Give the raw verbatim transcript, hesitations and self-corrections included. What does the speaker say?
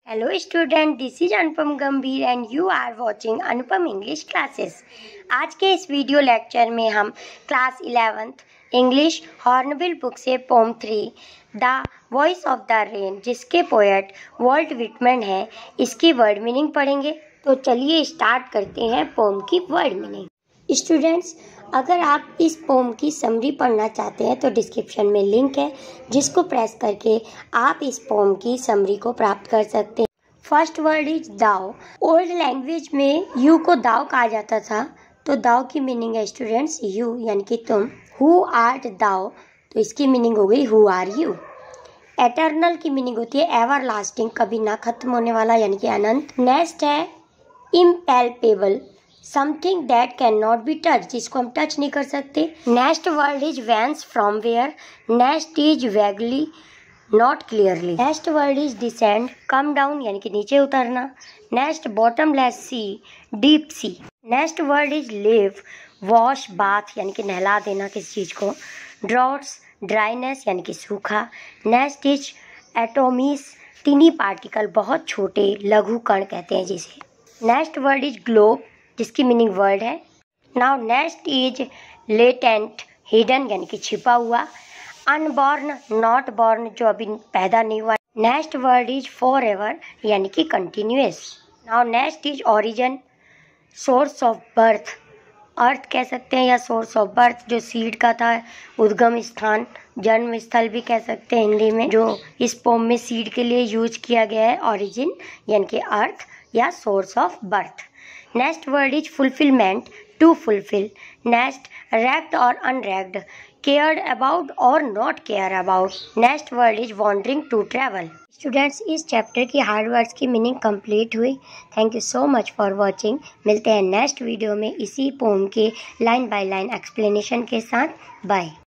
Hello student, this is Anupam Gambhir and you are watching Anupam English Classes। आज के इस video lecture में हम class eleventh English Hornbill book से poem three the voice of the rain जिसके poet Walt Whitman है इसकी word meaning पढ़ेंगे। तो चलिए स्टार्ट करते हैं पोम की वर्ड मीनिंग। स्टूडेंट्स, अगर आप इस पोम की समरी पढ़ना चाहते हैं तो डिस्क्रिप्शन में लिंक है जिसको प्रेस करके आप इस पोम की समरी को प्राप्त कर सकते हैं। First word is thou. Old language में यू को दाव कहा जाता था, तो दाव की मीनिंग है स्टूडेंट्स यू यानी कि तुम। हु आर्ट दाव, तो इसकी मीनिंग हो गई हु आर यू। एटर्नल की मीनिंग होती है एवर लास्टिंग, कभी ना खत्म होने वाला यानी कि अनंत। नेक्स्ट है impalpable, something that can not be touch, जिसको हम टच नहीं कर सकते। Next word is whence, from where. Next is vaguely, not clearly. Next word is descend, come down यानी कि नीचे उतरना। Next bottomless sea, deep sea. Next word is lave, wash bath यानी कि नहला देना किसी चीज को। ड्रॉट्स, ड्राइनेस यानी कि सूखा। Next is atomies, tiny particle, बहुत छोटे लघु कण कहते हैं जिसे। नेक्स्ट वर्ड इज ग्लोब, जिसकी मीनिंग वर्ड है। Now next is latent, hidden यानी कि छिपा हुआ। अनबॉर्न, नॉट बॉर्न, जो अभी पैदा नहीं हुआ। Next word is for ever यानी कि continuous. Now next is origin, source of birth, earth कह सकते हैं या सोर्स ऑफ बर्थ जो सीड का था, उद्गम स्थान, जन्म स्थल भी कह सकते हैं हिंदी में। जो इस पोम में सीड के लिए यूज किया गया है ओरिजिन यानी कि अर्थ या source of birth. Next word is fulfilment, to fulfil. Next reck'd और अनरैक्ड, केयर्ड अबाउट और not care about. Next word is wandering, to travel. Students, इस चैप्टर की हार्ड वर्ड्स की मीनिंग कंप्लीट हुई। Thank you so much for watching. मिलते हैं next video में इसी पोम के लाइन बाय लाइन एक्सप्लेनेशन के साथ। बाय।